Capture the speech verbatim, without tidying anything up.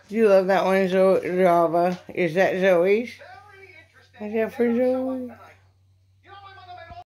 Do you love that one, Zo- Java? Is that Zoe's? Is that for Zoe?